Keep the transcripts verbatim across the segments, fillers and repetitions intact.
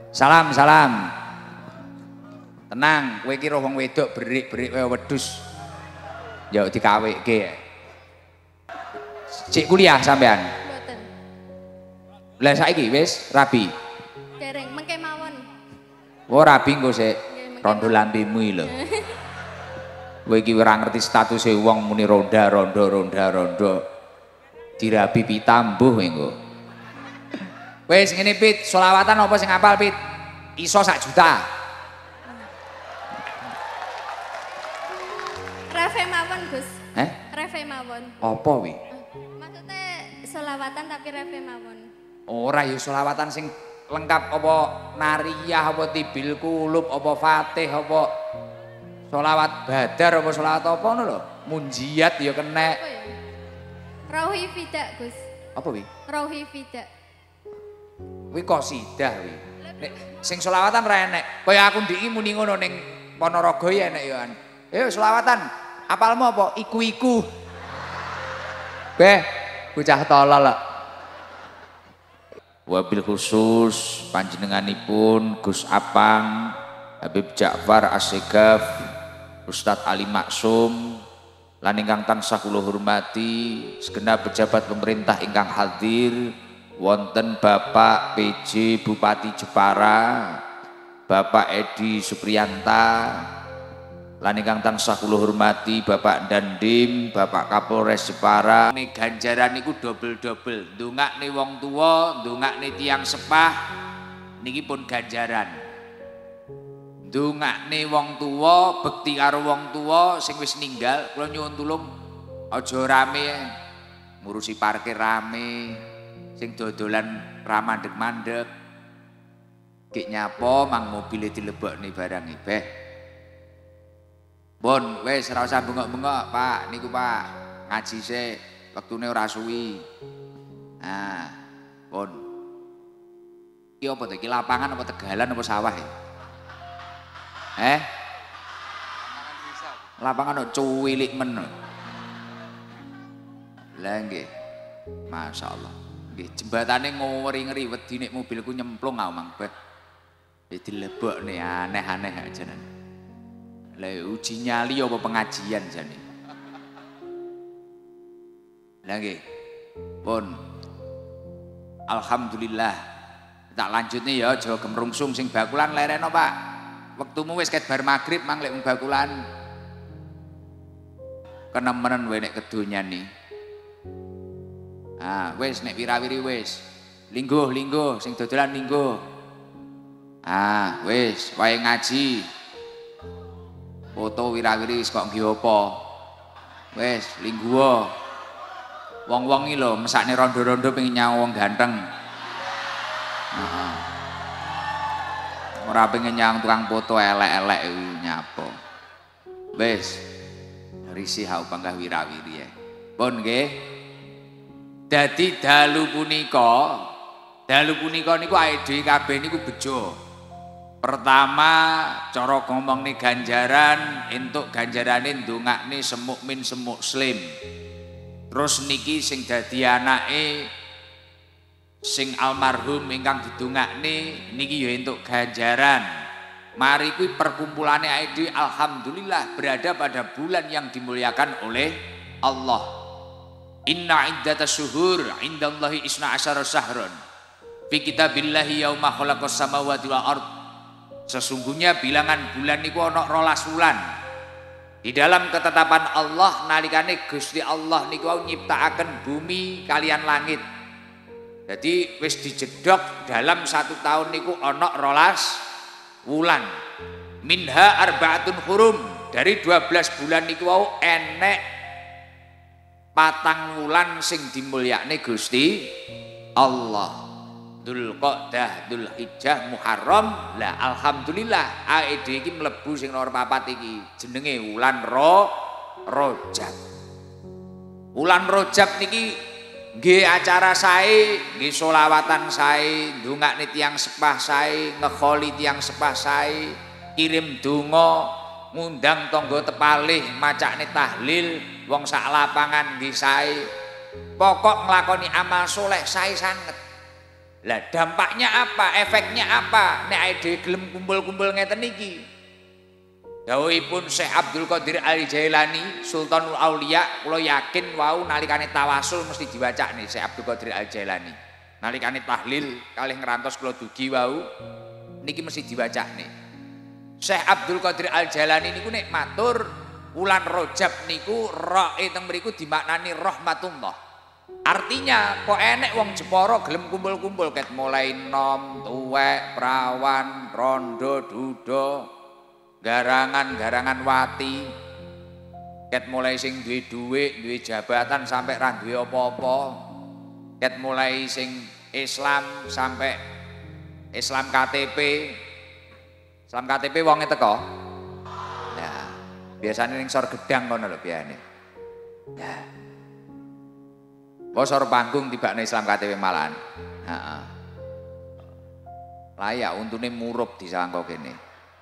Salam, salam. Tenang, kowe iki wong wedok berik-berik wae wedhus. Ya dikawekke. Cik kuliah sampean? Mboten. Lah saiki wis rabi. Dereng mengke mawon. Oh, rabi engko sik. Rondo lambemu lho. Kowe iki ora ngerti statuse wong muni ronda, ronda, ronda, ronda. Dirabi pitambuh engko. Wis ngene Pit, selawatan apa sing apal Pit? Iso sak juta. Refe mawon, Gus. Eh? Refe mawon. Apa wi? Maksudnya selawatan tapi refe mawon. Ora ya selawatan sing lengkap apa nariyah apa tibil kulub apa fatih apa selawat badar apa selawat apa ngono lho. Munjiat ya kena. Apa ya? Rauhi fida, Gus. Apa wi? Rauhi fida. Wi qasidah wi. Nek sing selawatan ra enek. Kaya aku ndiki muni ngono ning Ponorogo ya enek ya. Eh selawatan. Apalmu apa? Iku-iku. Beh, bocah tolol lho. Wabil khusus panjenenganipun Gus Apang, Habib Ja'far As-Segaf, Ustadz Ali Maksum, lan ingkang tansah kula hormati segenap pejabat pemerintah ingkang hadir, wonten Bapak P J Bupati Jepara, Bapak Edi Supriyanta, lan ingkang tansah kula hormati Bapak Dandim, Bapak Kapolres Jepara. Ini ganjaran niku dobel-dobel, ndongakne wong tuwa, ndongakne tiyang sepah niki pun ganjaran. Ndongakne wong tuwa, bekti karo wong tuwa sing wis ninggal, kula nyuwun tulung aja rame, ngurusi parkir rame, sing dodolan ramandeg-mandeg. Ki nyapa mang mobile dilebokne barang ibeh. Bon, wis ora usah bengok-bengok, Pak. Niku Pak, ngaji sik, wektune ora suwi. Nah, bon. Iki apa to? Iki lapangan apa tegalan apa sawah ya? Eh? Lapangan kok cuwilik men. Lah nggih. Masyaallah. Nggih, jembatane ngori-ngeri wedi nek mobilku nyemplung aku mang, Beh. Ya dilebokne aneh-aneh aja. Lah uji nyali apa pengajian jane. Lah nggih. Pun alhamdulillah. Tak lanjutnya ya aja gemrungsung sing bakulan lereno, Pak. Wektumu wis ket bar magrib mang lek bakulan. Kenemenen wae nek kedonyane. Ah, wis nek wirawiri wis. Lingguh, lingguh sing dodolan lingguh. Ah, wis wae ngaji. Foto wirawiri wis kok nggih apa? Wis lingguh. Wong-wong iki lho mesakne rondo-rondo pengen nyawa wong ganteng. Heeh. Ora pengen nyang tukang foto elek-elek kuwi nyapa. Wis risih hau panggah wirawiri ya. Pun nggih. Dadi dalu punika, dalu punika niku awake dhewe kabeh niku bejo. Pertama cara ngomongne ganjaran entuk ganjarane ndongakne semukmin semuslim. Terus niki sing dadi anake sing almarhum ingkang didongakne niki ya entuk ganjaran. Mari kuwi perkumpulane awake dhewe alhamdulillah berada pada bulan yang dimuliakan oleh Allah. Inna iddatas syuhur indallahi isna asyara syahron fi kitabillahi yauma khalaqas samawati wal ard. Sesungguhnya bilangan bulan niku ana rolas wulan. Di dalam ketetapan Allah nalikane Gusti Allah niku nyiptakaken bumi kalian langit. Jadi wis dijedok dalam satu tahun niku ana rolas wulan. Minha arbaatun hurum, dari dua belas bulan niku wau enek patang wulan sing dimulyakne Gusti Allah. Dzulqa'dah, Dzulhijjah, Muharram. Lah alhamdulillah awake dhewe iki mlebu sing nomor papat iki. Jenenge wulan Ro Rajab. Wulan Rajab niki nggih acara sae, nggih selawatan sae, ndongakne tiyang sepah sae, ngekholi tiyang sepah sae, kirim donga, ngundang tangga tepalih, macakne tahlil, wong sak lapangan nggih sae. Pokok nglakoni amal soleh sae sanget. Lah dampaknya apa? Efeknya apa? Nek ade gelem kumpul-kumpul ngeten iki. Dawuhipun Syekh Abdul Qadir Al-Jailani, Sultanul Aulia, kula yakin wau nalikane tawasul mesti diwacakne Syekh Abdul Qadir Al-Jailani. Nalikane tahlil kalih ngrantos kula dugi wau niki mesti diwacakne. Syekh Abdul Qadir Al-Jailani niku nek matur wulan Rajab niku roe teng mriku dimaknani rahmatullah. Artinya kok enek wong Jepara gelem kumpul-kumpul ket mulai nom, tuwek, prawan, rondo, duda, garangan-garangan wati, ket mulai sing duwe dhuwit, duwe jabatan sampai ra duwe apa-apa, ket mulai sing Islam sampai Islam K T P. Islam K T P wonge teko. Nah, biasanya ning sor gedang ngono lho biasane. Nah. Bosor panggung tibakne Islam K T P malahan. Heeh. Layak untune murup disangka kene.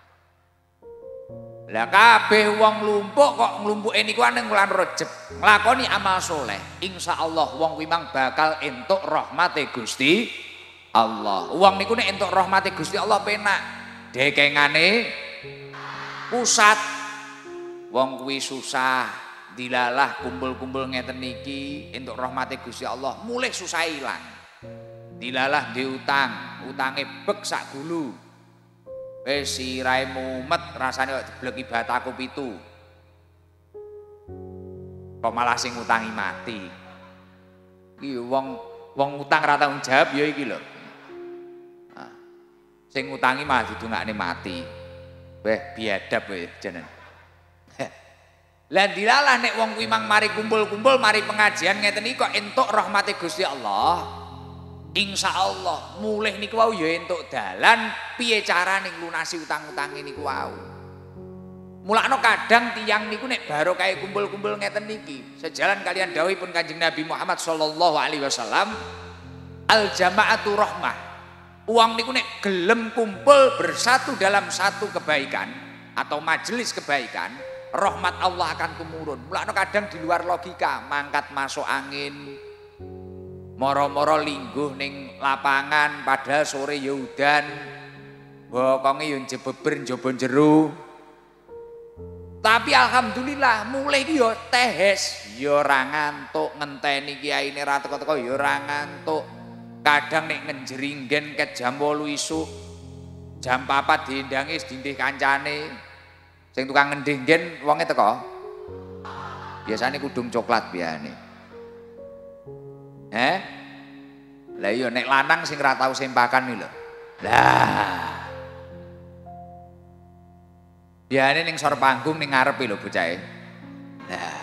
Lah kabeh wong lumpuk kok nglumpuke niku ning wulan Rajab, nglakoni amal soleh, insyaallah wong kuwi mang bakal entuk rahmate Gusti Allah. Wong niku nek entuk rahmate Gusti Allah penak. Dekengane pusat. Wong kuwi susah, dilalah kumpul-kumpul ngeten niki entuk rahmate Gusti Allah, mulih susah ilang. Dilalah diutang, utange bek sak gulu. Wis sirahe mumet rasane kok dibleki bataku pitu. Kok malah sing ngutangi mati. Iki wong wong utang ra tanggung jawab ya iki lho. Nah, sing ngutangi malah didongakne mati. Weh biadab kowe jeneng. Lah dilalah nek wong kuwi mang mari kumpul-kumpul mari pengajian ngeten iki kok entuk rahmate Gusti Allah. Insyaallah mulih niku wau ya entuk dalan piye carane nglunasi utang-utange niku wau. Mulakno kadang tiyang niku nek barokah kumpul-kumpul ngeten niki sejalan kalian dawuhipun Kanjeng Nabi Muhammad sallallahu alaihi wasallam, al jama'atu rahmah. Uang niku nek gelem kumpul bersatu dalam satu kebaikan atau majelis kebaikan, rahmat Allah akan tumurun. Mulakno kadang di luar logika, mangkat masuk angin, moro-moro lingguh ning lapangan padahal sore ya udan, bokonge yo jebeber njaba jero. Tapi alhamdulillah mulai iki yo tehes, yo ora ngantuk ngenteni kiyaine ra teko-teko yo ora ngantuk. Kadang nek ngenjringgen ket jam wolu isuk, jam papat diendangi dindih kancane. Sing tukang ngendinggen wonge teko. Biasane kudung coklat biasane. Eh? Lah iya nek lanang sing ora tau sempakan iki lho. Lah. Biasane ning sor panggung ning ngarepe lho bocahe. Lah.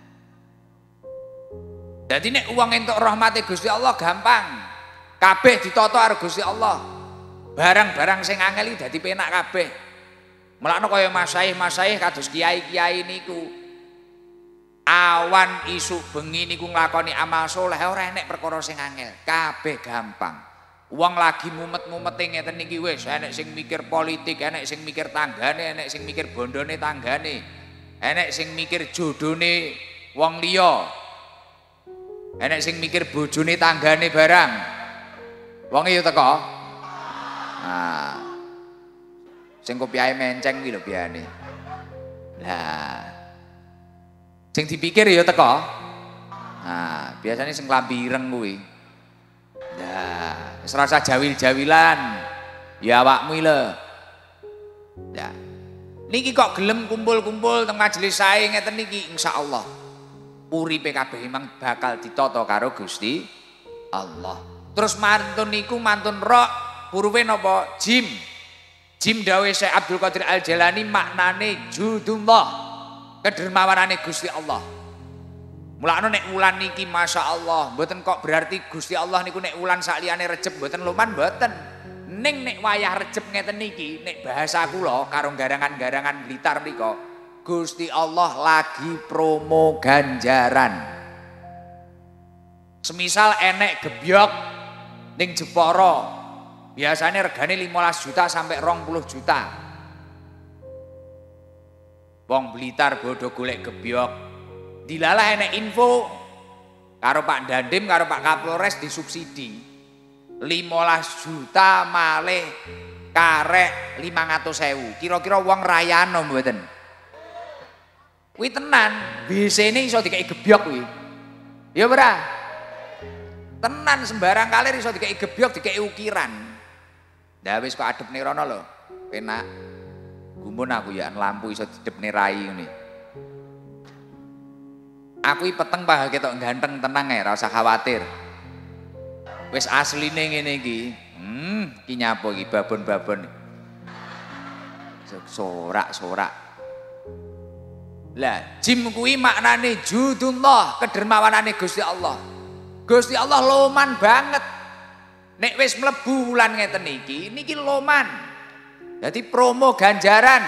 Dadi nek wong entuk rahmate Gusti Allah gampang. Kabeh ditata karo Gusti Allah. Barang-barang sing angel iki dadi penak kabeh. Mulakno kaya masaih-masaih kados kiai-kiai niku. Awan isuk bengi niku nglakoni amal soleh ora enek perkara sing angel, kabeh gampang. Wong lagi mumet-mumete ngeten niki wis enek sing mikir politik, enek sing mikir tanggane, enek sing mikir bondone tanggane, enek sing mikir jodone wong liya, enek sing mikir bojone tanggane barang. Wong ya teko. Nah, sing kopiahe menceng iki lho biane. Lah sing dipikir ya teko. Nah, biasanya sing klambi ireng kuwi. Nah, wis rasa jawil-jawilan. Ya awakmu lho. Ya. Niki kok gelem kumpul-kumpul teng majelis sae ngeten niki insyaallah uripe kabeh memang bakal ditata karo Gusti Allah. Terus mantun niku mantun rok hurufe napa? Jim. Jim dawuh Syekh Abdul Qadir Al-Jailani maknane judullah, kedermawanane Gusti Allah. Mulane nek wulan niki masyaallah mboten kok berarti Gusti Allah niku nek wulan sakliyane Rejeb mboten luman mboten. Ning nek wayah Rejeb ngeten niki nek bahasa kula karo garangan-garangan Blitar nika Gusti Allah lagi promo ganjaran. Semisal enek gebyok ning Jepara biasanya regane lima belas juta sampai dua puluh juta. Wong Blitar bodoh golek gebyok. Dilalah enek info karo Pak Dandim karo Pak Kapolres disubsidi. limolas juta malih karek limang atus ewu. Kira-kira wong rayano mboten? Kuwi tenan, bisene iso dikei gebyok kuwi. Ya ora? Tenan sembarang kalir iso dikei gebyok, dikei ukiran. Lah wis kok adepne rono lho. Penak. Gumun aku ya lampu iso didepne rai ngene. Aku iki peteng pah ketok ganteng tenang ya, ora usah khawatir. Wis asline ngene iki. Hmm, iki nyapa iki babon-babon. Sorak-sorak. Lah, jim kuwi maknane judullah, kedermawanane Gusti Allah. Gusti Allah loman banget. Nek wis mlebu wulan ngeten iki, niki loman. Dadi promo ganjaran.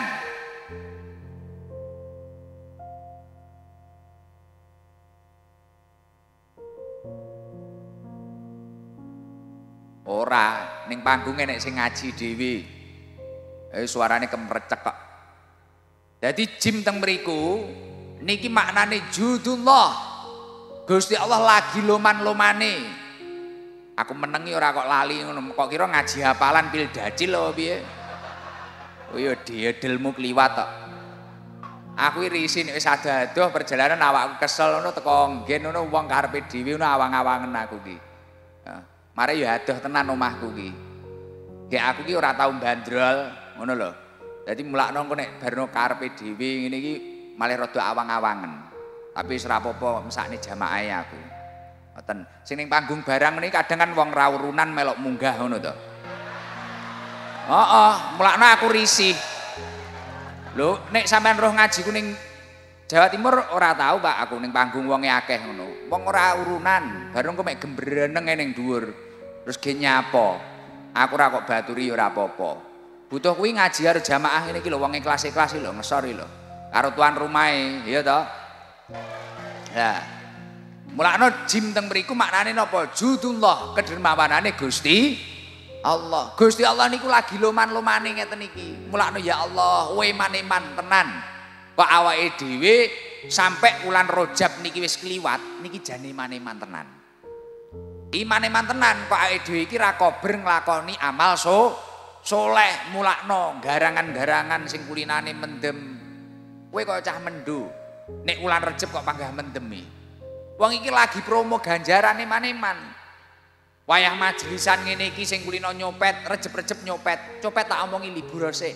Ora, ning panggunge nek sing ngaji dhewe. Eh suarane kemrecek kok. Dadi jim teng mriku niki maknane judullah. Gusti Allah lagi loman-lomane. Aku menengi ora kok lali ngono. Kok kira ngaji hafalan pil dacil lho piye? Oh ya diedelmu kliwat tok. Aku iri nek wis ado-ado perjalanan awakku kesel ngono teko nggen ngono wong karepe dhewe ngono awang-awangen aku ki. Heeh. Mare ya adoh tenan omahku ki. Gek aku ki ora tau bandrol ngono lho. Jadi mulakno engko nek barno karepe dhewe ngene iki malah rada awang-awangen. Tapi wis ora apa-apa mesakne jamaahe aku. Ngoten. Sing ning panggung barang niki kadang kan wong ra urunan melok munggah ngono to. Heeh, mulakno aku risih. Lho, nek sampean roh ngaji ku ning Jawa Timur ora tahu Pak aku ning panggung wonge akeh ngono. Wong ora urunan, bareng kok mek gembreneng ning dhuwur. Terus ge nyapa. Aku ora kok baturi ora apa-apa. Butuh kuwi ngaji karo jamaah ngene iki lho wong ikhlas-ikhlas lho ngesori lho. Karo tuan rumahe, ya toh. Lah. Mulakno jim teng mriku maknane napa? Judullah, kedermawanane Gusti Allah. Gusti Allah niku lagi loman-lomane ngeten iki. Mulakno ya Allah, weman-eman tenan. Kok awake dhewe sampai wulan Rajab niki wis kliwat, niki jane iman-eman tenan. Iman-eman tenan kok awake dhewe iki ra kober nglakoni amal so soleh mulakno garangan-garangan sing kulinane mendem. Kowe kok cah mendo. Nek wulan Rejab kok panggah mendemi. Wong iki lagi promo ganjaran eman-eman. Wayah majelisan ngene iki sing kulino nyopet, Rejeb-rejeb nyopet. Copet tak omongi libur sik.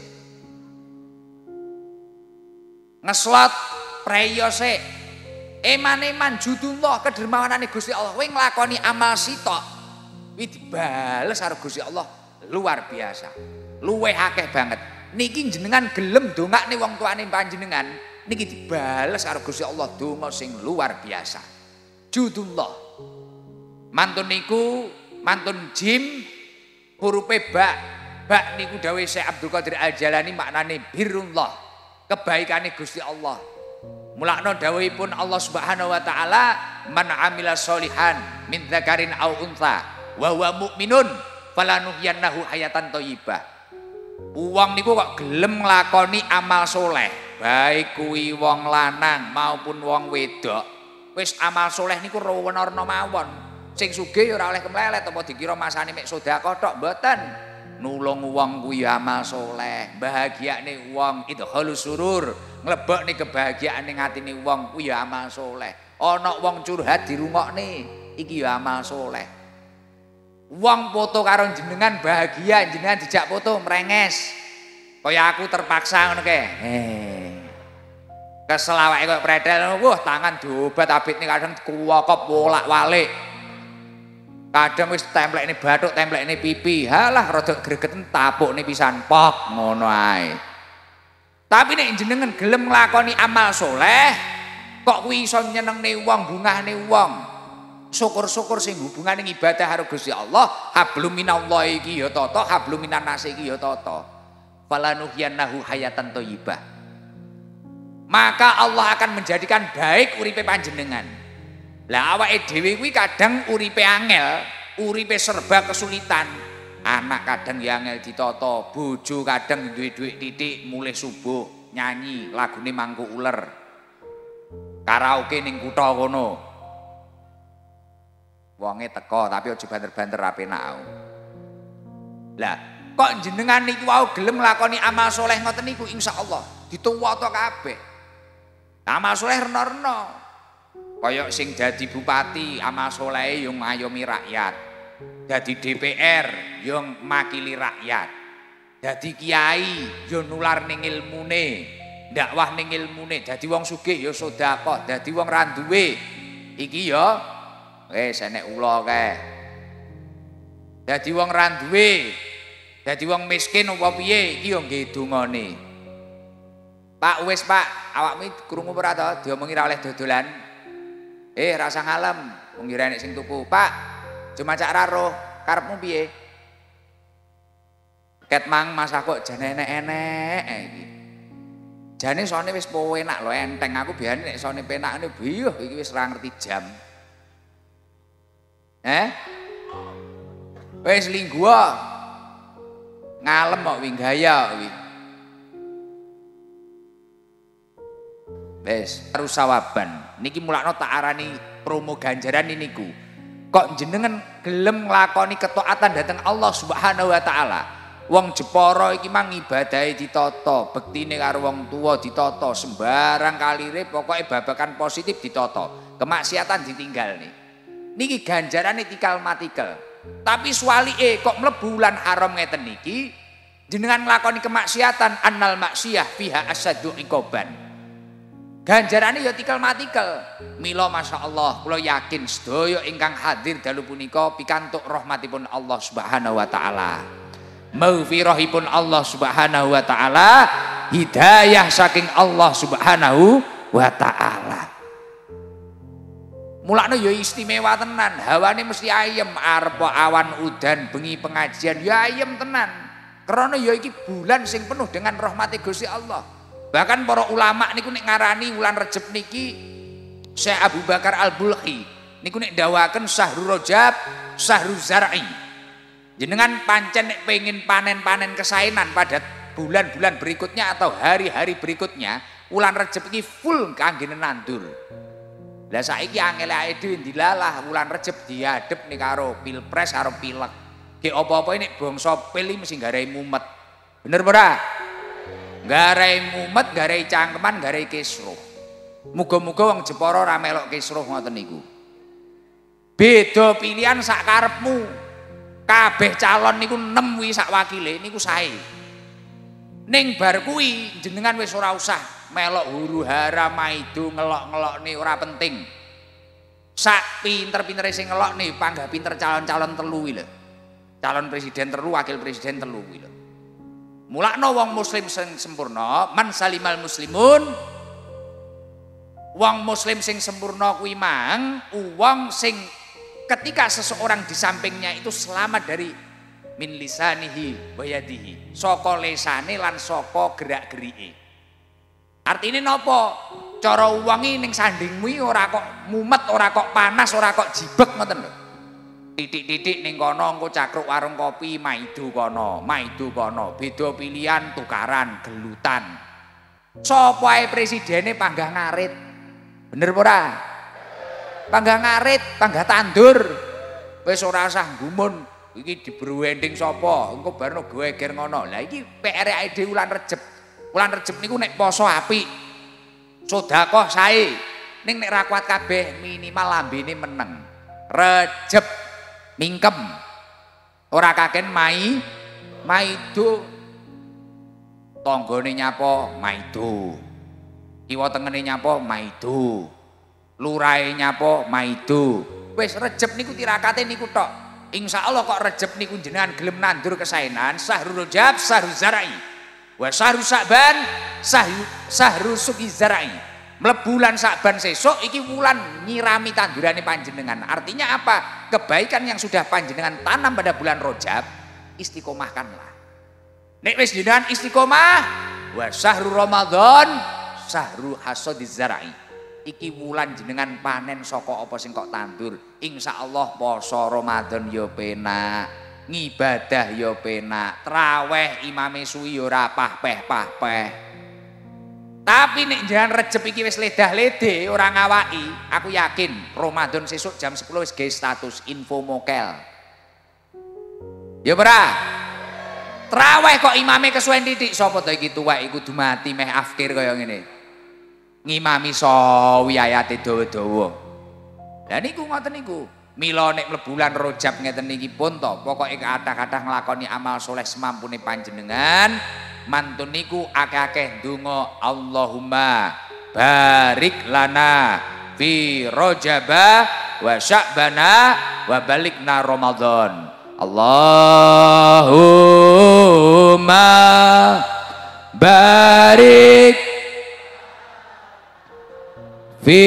Ngeslot preyo sik. Eman-eman judullah kedermawanane Gusti Allah. Kowe nglakoni amal sitok kuwi dibales karo Gusti Allah. Luar biasa, luweh akeh banget. Niki jenengan gelem dongakne wong tuane panjenengan, niki dibales karo Gusti Allah donga sing luar biasa. Judullah. Mantun niku, mantun jim hurufe ba. Ba niku dawuh Syekh Abdul Qadir Al-Jalani maknane birrullah, kebaikane Gusti Allah. Mulakno dawuhipun Allah Subhanahu wa taala, man amila sholihan min dzakarin au untha wa huwa mu'minun falanuhyannahu hayatan thayyibah. Wong niku kok gelem nglakoni amal soleh, baik kuwi wong lanang maupun wong wedok. Wis amal soleh niku rewana-rena mawon. Sing sugih ya ora oleh kemlelet apa dikira masane mek sedekah tok, mboten. Nulung wong kuwi amal soleh, bahagiane wong itu halus surur, nglebokne kebahagiaane ngatine wong kuwi ya amal soleh. Ana wong curhat dirungokne, iki ya amal soleh. Wong foto karo jenengan bahagia, jenengan dijak foto merenges. Kaya aku terpaksa ngono kae. Eh. Kesel awake kok predel, wah tangan diobat abitne kadang kuwokop wolak-walik. Kadang wis templekne bathuk, templekne pipi. Halah rada gregeten tapukne pisan pok ngono ae. Tapi nek jenengan gelem nglakoni amal soleh, kok kuwi iso nyenengne wong, bungahne wong. Syukur-syukur sing hubungane ibadah karo Gusti Allah, hablum minallahi iki ya tata, hablum minan nas iki ya tata. Falanuhyannahu hayatan thayyibah. Maka Allah akan menjadikan baik uripe panjenengan. Lah awake dhewe kuwi kadang uripe angel, uripe serba kesulitan. Anak kadang ya angel ditata, bojo kadang duwe dhuwit titik mulih subuh nyanyi lagune Mangku Uler. Karaoke ning kutha kono. Wonge teko tapi aja banter-banter ape nak. Lah, kok jenengan niki wau gelem nglakoni amal soleh ngoten niku insyaallah dituwata kabeh. Amal soleh rena-rena. Kaya sing dadi bupati amal soleh yo ngayomi rakyat. Dadi D P R yo makili rakyat. Dadi kiai yo nular ning ilmune, dakwah ning ilmune. Dadi wong sugih yo sedekah, dadi wong ra duwe iki yo wis enek ula kae. Dadi wong ra duwe, dadi wong miskin apa piye iki yo nggih dongane. Pak wis Pak, awakmu krungu ora to diomongi ra oleh dodolan. Eh rasa ngalem, wong ngira nek sing tuku. Pak, cuma cak raro, karepmu piye? Ket mang Mas kok jane enek-enek iki. Jane sone wis penak lho enteng aku biyen nek sone penakne biyuh iki wis ora ngerti jam. Eh? Wis lingguwa. Ngalem kok wi gaya wi. Wis rusawaban niki mulakno tak arani promo ganjaran niku. Kok jenengan gelem nglakoni ketaatan dhateng Allah Subhanahu wa taala. Wong Jepara iki mang ibadahe ditata, bektine karo wong tuwa ditata, sembarang kalire pokoke babakan positif ditata. Kemaksiatan ditinggal nih. Niki ganjarane tikal matikel. Tapi swalike kok mlebu bulan haram ngeten niki jenengan nglakoni kemaksiatan annal maksiyah fiha asyaddu iqaban. Ganjarane ya tikel matikel. Mila masyaallah kula yakin sedaya ingkang hadir dalu punika pikantuk rahmatipun Allah Subhanahu wa taala. Maghfirahipun Allah Subhanahu wa taala, hidayah saking Allah Subhanahu wa taala. Mulane ya istimewa tenan, hawane mesti ayem arep awan udan bengi pengajian ya ayem tenan. Karena ya iki bulan sing penuh dengan rahmati Gusti Allah. Bahkan para ulama niku nek ngarani wulan Rejab niki Syekh Abu Bakar Al-Bulhi niku nek dawaken Syahrul Rajab, Syahrul Zar'i. Jenengan pancen nek pengin panen-panen kesaenan pada bulan-bulan berikutnya atau hari-hari berikutnya, wulan Rejab iki full kangge nandur. Lah saiki angel ae dhewe dilalah wulan Rejab diadep nih karo pilpres karo pilek. Ki apa-apa nek bangsa pil mesti garai mumet. Bener ora? Garai mumet, garai cangkeman, garai kisruh. Muga-muga wong Jepara ora melok kisruh ngoten niku. Beda pilihan sak karepmu. Kabeh calon niku enam wi sak wakile niku sae. Ning bar kuwi jenengan wis ora usah melok huru hara maido ngelok-ngelokne ora penting. Sak pinter-pintere sing ngelokne panggah pinter calon-calon telu kuwi lho. Calon presiden telu, wakil presiden telu kuwi lho. Mulakno wong muslim sing sempurna, man salimal muslimun. Wong muslim sing sempurna kuwi mang wong sing ketika seseorang di sampingnya itu selamat dari min lisanihi wa yadihi, saka lesane lan saka gerak-gerike. Artine napa? Cara wonge ning sandingmu ora kok mumet, ora kok panas, ora kok jibek ngoten lho. Titik-titik ning kono engko cakruk warung kopi maido kono, maido kono, beda pilihan tukaran, gelutan. Sapa ae presidene panggah ngarit. Bener apa ora? Panggah ngarit, panggah tandur. Wis ora usah gumun, iki dibruwending sapa, engko barno geger ngono. Lah iki P R ae dhewe wulan Rejab. Wulan Rejab niku nek poso apik. Sedekah sae. Ning nek ra kuat kabeh minimal lambene meneng. Rejab mingkem ora kaken mai maido tanggane nyapa maido kiwa tengene nyapa maido lurahe nyapa maido wis Rejab niku tirakate niku tok insyaallah kok Rejab niku jenengan gelem nandur kesaenan Syahrul Rajab Syahrul Zar'i wa Syahrul Sa'ban Syahrul Suqi Zar'i. Mlebu bulan Sa'ban sesuk iki wulan nyirami tandurane panjenengan. Artinya apa? Kebaikan yang sudah panjenengan tanam pada bulan Rajab istiqomahkanlah. Nek wis jenengan istiqomah wa syahrul Ramadan syahrul hasadiz zar'i. Iki wulan jenengan panen saka apa sing kok tandur. Insyaallah poso Ramadan ya penak, ngibadah ya penak, traweh imame suwi ya ora pah-peh-pah-peh. Tapi nek jenengan Rejab iki wis ledah-lede ora ngawaki, aku yakin Ramadan sesuk jam sepuluh wis gawe status info mokel. Ya ora? Traweh kok imame kesuwen titik sapa to iki tuwek iku kudu mati meh afkir kaya ngene. Ngimami sawi ayate dawa-dawa. Lah niku ngoten niku. Mila nek mlebu bulan Rajab ngeten niki pun to, pokoke kathah-kathah nglakoni amal soleh semampune panjenengan. Mantun niku akeh-akeh ndonga Allahumma barik lana fi Rajaba wa Sya'bana wa balikna Ramadan. Allahumma barik fi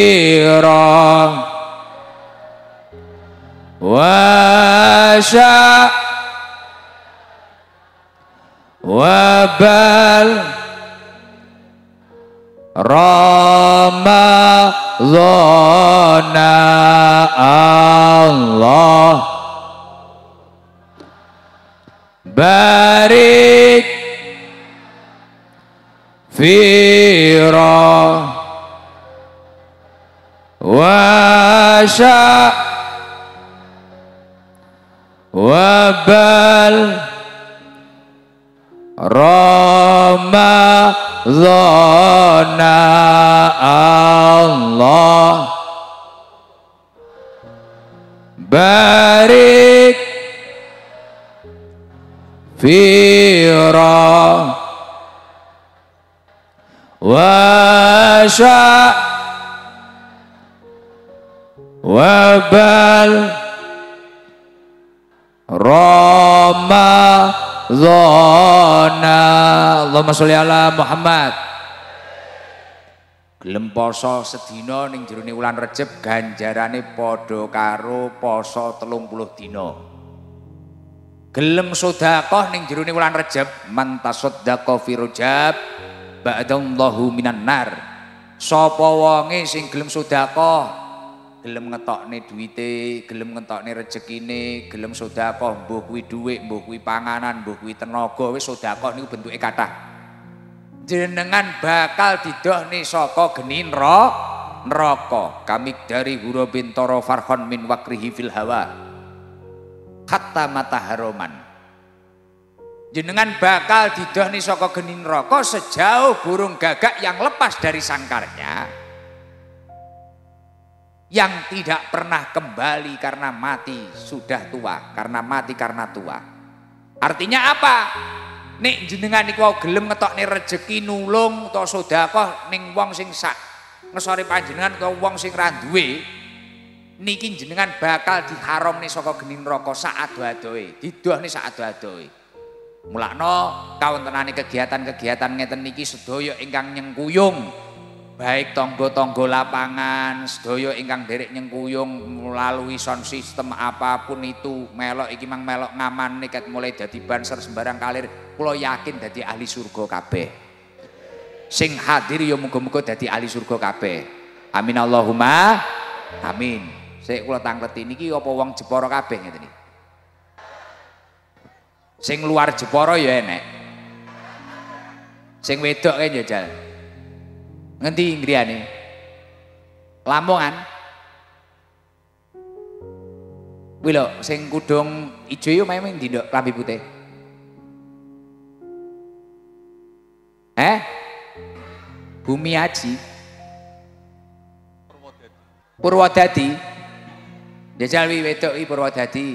wa sya wa bal Ramadhana Allah barik fira wa sya wa bal Ramadhana Allah barik fira wa sya wa bal Ramadhana. Allahumma sholli ala Muhammad. Gelem poso sedina ning jerone wulan Rejab ganjarane padha karo poso telung puluh dina. Gelem sedekah ning jerone wulan Rejab man tasaddaqa fi Rajab ba'dallahu minan nar. Sapa wonge sing gelem sedekah, gelem ngetokne duwite, gelem ngetokne rezekine, gelem sedekah mbuh kuwi dhuwit, mbuh kuwi panganan, mbuh kuwi tenaga, wis sedekah niku bentuke kathah. Jenengan bakal didohne saka geni neraka. Kamik dari hura bintoro farhon min wakrihi fil hawa hatta mataharoman. Jenengan bakal didohne saka geni neraka sejauh burung gagak yang lepas dari sangkarnya, yang tidak pernah kembali karena mati sudah tua, karena mati karena tua. Artinya apa? Nek jenengan niku gelem ngetokne rejeki nulung utawa sedekah ning wong sing sak ngesore panjenengan utawa wong sing ra duwe, niki jenengan bakal diharamne saka geni neraka sak ado-adoe, didohne sak ado-adoe. Mulakno kawontenane kegiatan-kegiatan ngeten niki sedaya ingkang nyengkuyung, baik tonggo-tonggo lapangan, sedaya ingkang derek nyengkuyung melalui sound system apapun itu, melok iki mang melok ngaman niket mulai dadi banser sembarang kalir, kula yakin dadi ahli surga kabeh. Sing hadir ya muga-muga dadi ahli surga kabeh. Amin Allahumma amin. Sik kula tangkleti niki apa wong Jepara kabeh ngeten iki. Sing luar Jepara ya enek. Sing wedok kan jajal. Ngendi ngriyane? Lamongan. Kuwi lho sing kudung ijo yo meme ndi nduk klambi putih. Eh? Bumi Aji. Purwodadi. Jajal wi wedok iki Purwodadi.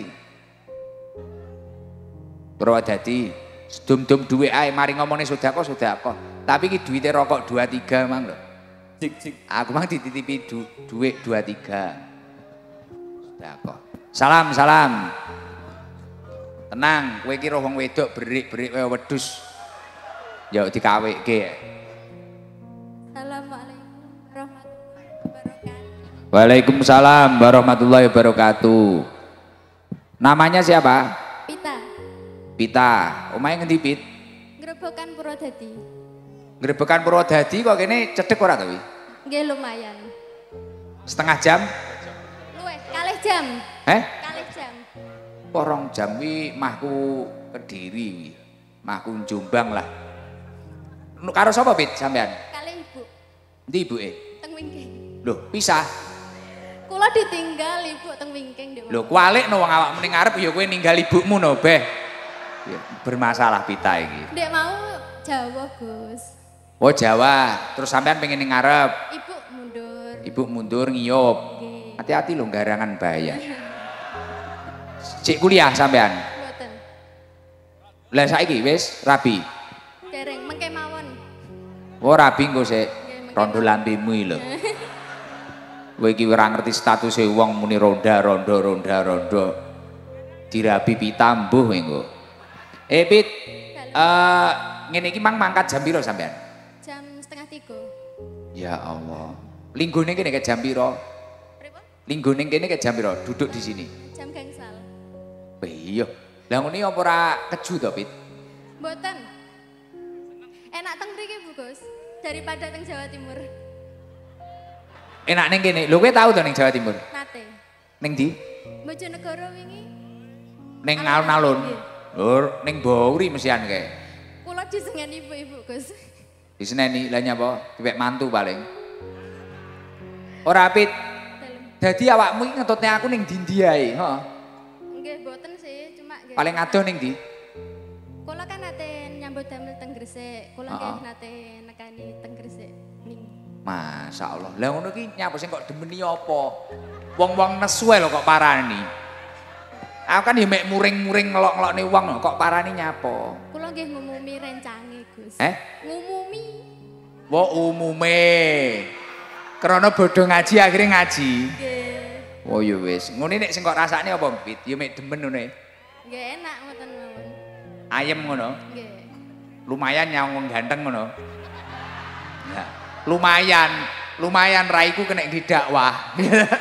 Purwodadi. Sedum-dum dhuwit ae mari ngomongne sedekah sedekah. Tapi iki duwite rokok dua tiga mang lho. Cik cik. Aku mang dititipi du, duit dua tiga. Sedekah. Salam salam. Tenang, kowe iki roh wong wedok berik-berik kaya wedhus. Ya dikawekke. Assalamualaikum warahmatullahi wabarakatuh. Waalaikumsalam warahmatullahi wabarakatuh. Namanya siapa? Pita. Pita. Omahe ngendi, Pit? Gerobokan Purwodadi. Gerobokan Purwodadi kok kene cedhek ora to wi? Nggih lumayan. Setengah jam? Luwih, kalih jam. Eh? Kalih jam. Porong jam wi mahku Kediri wi. Mahku Jombang lah. Karo sapa, Pit, sampean? Kalih ibu. Endi ibuke? Teng Wingking. Loh, pisah. Kula ditinggal ibu teng Wingking, Dek. Lho, kualik no wong awakmu ning ngarep ya kowe ninggal ibumu no, Beh. Ya, bermasalah pita iki. Dek mau Jawa, Gus. Oh, Jawa. Terus sampean pengen ning ngarep. Ibu mundur. Ibu mundur ngiyup. Nggih. Hati-hati lho garangan bahaya. Cik kuliah sampean. Mboten. Lah saiki wis rabi. Dereng mengke mawon. Oh, rabi engko sik. Nggih, mengke Rondo lambemu iki lho. Kowe iki ora ngerti statuse wong muni ronda ronda ronda ronda. Dirabi pita mbuh kowe engko. Eh Pit. Eh ngene iki mang mangkat jam piro sampean? Jam setengah tiga. Ya Allah. Linggone kene ke jam piro? Pripun? Linggone kene ke jam piro? Duduk di sini. Jam gangsal. Iya. Lah ngene apa ora keju to, Pit? Mboten. Enak teng mriki, Bu Gus. Daripada teng Jawa Timur. Enak ning kene. Lho kowe tau to ning Jawa Timur? Nate. Ning ndi? Bojonegoro wingi. Ning alun-alun. Lur, ning Bauri mesian kae. Kula disengeni ibu-ibu, Gus. Diseneni lah nyapa? Dipek mantu paling. Ora Pit. Dalem. Dadi awakmu iki ngetutne aku ning ndi ae, heeh. Nggih, boten sih, cuma nggih. Paling adoh ning ndi? Kula kan nate nyambut damel teng Gresik. Kula Heeh. nggih nate nekani teng Gresik. Ning. Masya Allah. Lah ngono ki nyapa sing kok demeni apa? Wong-wong nesu ae lho kok parani. Aku kan ya mek muring-muring ngelok-ngelokne wong lho kok parani nyapa? Kula nggih ngumumi rencange, Gus. Eh? Ngumumi. Wo umume. Krana bodho ngaji akhirnya ngaji. Nggih. Oh ya wis. Ngene nek sing kok rasane apa, Pit? Ya mek demen ngene. Nggih enak ngoten mawon. Ayem ngono. Nggih. Lumayan nyawang ganteng ngono. Ya. Lumayan, lumayan raiku kena didakwah.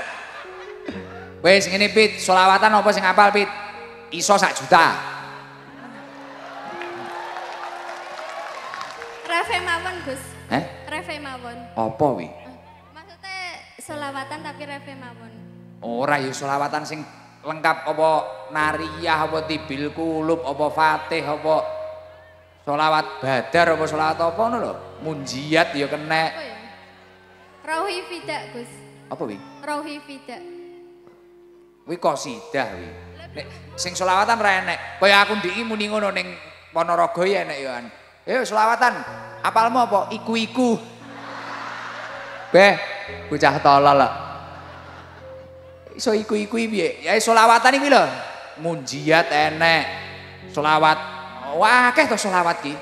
Wes ngene Pit, selawatan apa sing apal Pit? Iso sak juta. Refe mawon, Gus. Eh? Refe mawon. Apa wi? Maksudnya selawatan tapi refe mawon. Ora ya selawatan sing lengkap apa nariyah apa tibil kulub apa fatih apa selawat badar apa selawat apa ngono lho. Munjiat ya kena. Apa ya? Rauhi fidak, Gus. Apa wi? Rauhi fidak. Wi qasidah wi. Nek sing selawatan ra enek. Kaya aku ndiki muni ngono ning Ponorogo ya enek ya. Ayo selawatan. Apalmu apa? Iku-iku. Beh, bocah tolol lho. Iso iku-iku piye? Ya selawatan iki lho. Munjiat enek. Selawat. Wah, akeh to selawat ki.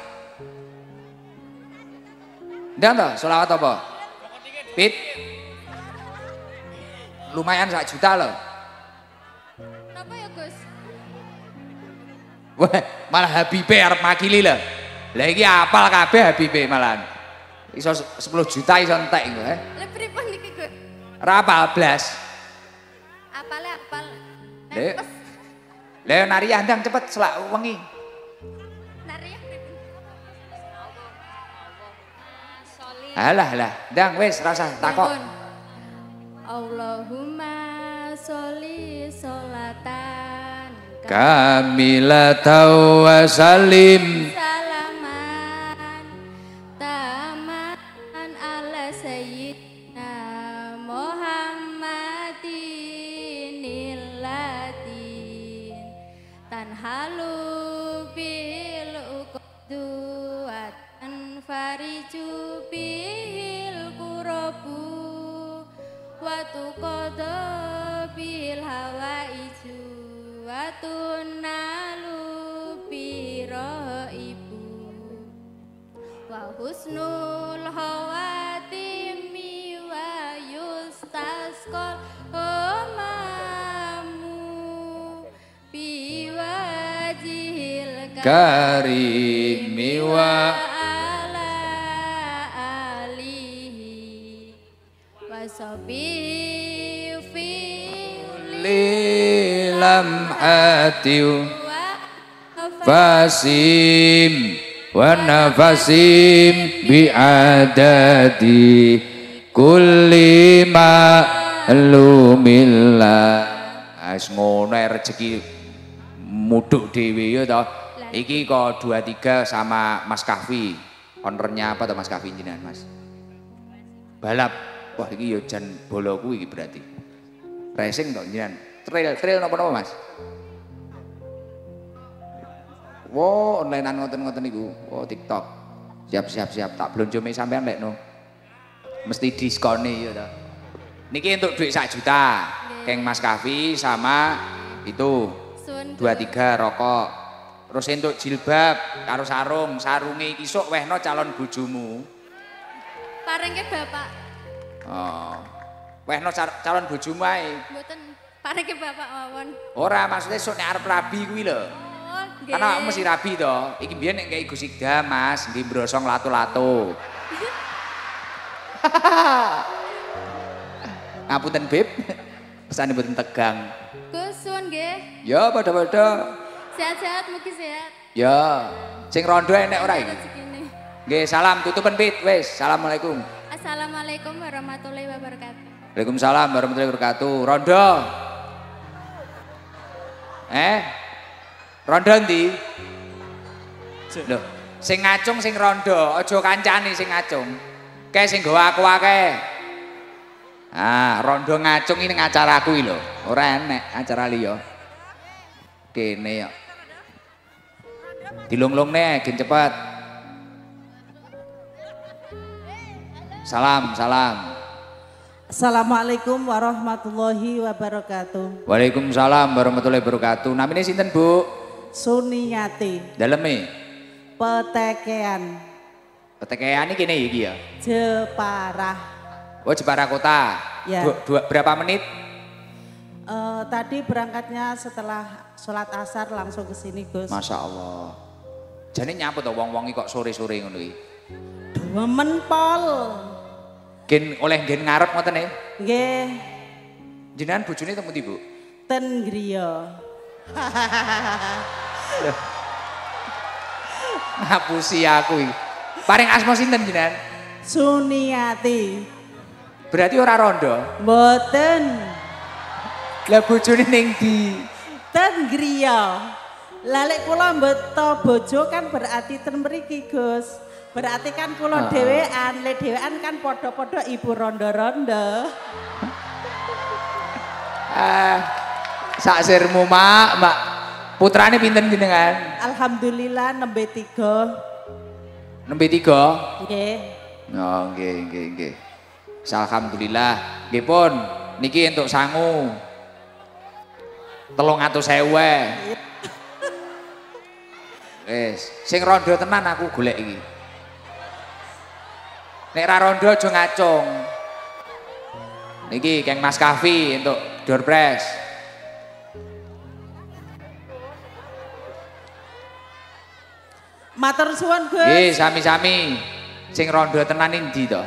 Ndang to selawat apa? Pit. Lumayan sak juta lho. Napa ya, Gus? Wah, malah Habibe arep makili lho. Lah iki apal kabeh Habibe malahan. Iso sepuluh juta iso entek iku, eh. Lah pripun niki, Gus? Ora apal blas. Apale apal. Le. Nempes. Lah nari andang cepet selak wengi. Nari ya pripun? Alah lah, ndang wis rasa takok. Pripun? Allahumma sholli sholatan Kamilatan wa salim salaman taman ala sayyidina Muhammadin illatin tanhalu bil uqduatan fariju bil kurabu wa tuqadha bil hawaiju wa tunalu biro ibu wa husnul hawatimi wa yustasqal homamu biwajihil karimi wa ala alihi wasabi lilam atiu fasim wa nafasim biadadi kulli ma lumillah. Wis ngono rezeki muduk dhewe ya to. Iki kok dua tiga sama Mas Kahfi. Ownernya apa to Mas Kahfi jenengan Mas? Balap. Wah iki ya jan boloku iki berarti. Racing to jenengan. Trail, trail napa-napa Mas? Wo, onlinean ngoten-ngoten niku. Oh, TikTok. Siap siap siap tak blonjo mek sampean lek no. Mesti diskone ya ta. Niki untuk duit sak juta. Keng Mas Kafi sama itu dua tiga rokok. Terus untuk jilbab karo sarung, sarunge iki sok wehno calon bojomu. Parengke bapak. Oh. Wehno calon bojomu ae. Mboten parengke bapak mawon. Ora maksudnya sok nek arep rabi kuwi lho. Oh, nggih. Karena mesti rabi to. Iki biyen nek kaya Gus Igda Mas, nggih brosong lato-lato. Ngapunten Beb. Pesane mboten tegang. Gus suwun nggih. Ya padha-padha. Sehat-sehat mugi sehat. Ya, sing rondo enek ora iki? Rezekine. Nggih, salam tutupen Pit wis. Assalamualaikum. Assalamualaikum warahmatullahi wabarakatuh. Waalaikumsalam warahmatullahi wabarakatuh. Rondo. Eh? Rondo ndi? Lho, sing ngacung sing rondo, aja kancane sing ngacung. Kae sing nggawa aku akeh. Ah, rondo ngacung ini acaraku iki lho. Ora enek acara liya. Kene ya. Dilung-lungne gen cepet. Salam, salam. Assalamualaikum warahmatullahi wabarakatuh. Waalaikumsalam warahmatullahi wabarakatuh. Namine sinten, Bu? Suniati. Daleme? Petekean. Petekean iki kene iki ya. Jepara. Oh, Jepara Kota. Ya. Dua, dua, berapa menit? Uh, tadi berangkatnya setelah sholat asar langsung ke sini, Gus. Masya Allah. Jane nyapa to wong-wong kok sore-sore ngono iki? Dua menpol. Gen oleh gen ngarep ngoten e. Nggih. Jenengan bojone temu ndi, Bu? Ten griya. Ngapusi aku iki. Paring asma sinten jenengan? Suniati. Berarti ora rondo. Mboten. Lah bojone ning ndi? Ten griya. Lalek kula mbeto bojo kan berarti ten mriki, Gus. Berarti kan kula dhewean, le dhewean kan padha-padha ibu rondo-rondo. Ah, sak sirmu, Mak, Mak. Putrane pinten jenengan? Alhamdulillah nembe tiga. Nembe tiga? Nggih. Oh, nggih, nggih, nggih. Alhamdulillah. Nggih pun, niki entuk sangu. telung atus ewu. Wis, sing rondo tenan aku golek iki. Nek ra rondo aja ngacung. Niki Kang Mas Kafi untuk door prize. Matur suwun, Gus. Nggih, sami-sami. Sing rondo tenan endi to?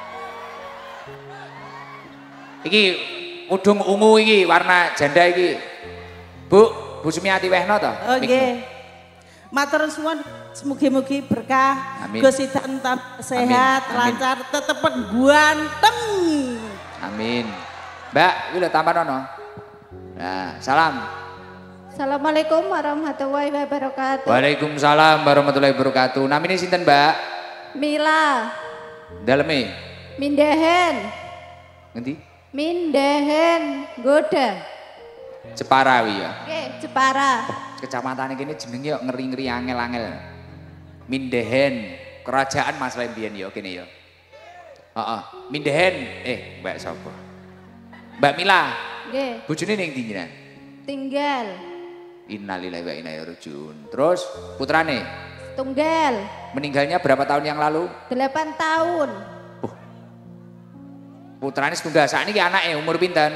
Iki udung ungu iki warna janda iki. Bu, Bu Sumiati wehno to? Oh nggih. Matur suwun, mugi-mugi berkah. Amin. Gus Idan tetap sehat, Amin. Amin. lancar, tetep ganteng. Amin. Mbak, iki lho tambahono. Nah, salam. Assalamualaikum warahmatullahi wabarakatuh. Waalaikumsalam warahmatullahi wabarakatuh. Namine sinten, Mbak? Mila. Daleme? Mindehen. Ngendi? Mindehen Goda. Jepara wi ya. Oke, Jepara. Kecamatan ini jenenge yo ngeri-ngeri angel-angel. Mindehen, kerajaan Mas Lembian yo kene yo. Heeh, Mindehen. Eh, Mbak sapa? Mbak Mila. Nggih, Bojone ning ndi jenengan? tinggal. Innalillahi wa inna ilaihi rajiun. Terus putrane Tunggal. meninggalnya berapa tahun yang lalu? Delapan tahun. Uh. Putrane setunggal sakniki anake umur pinten?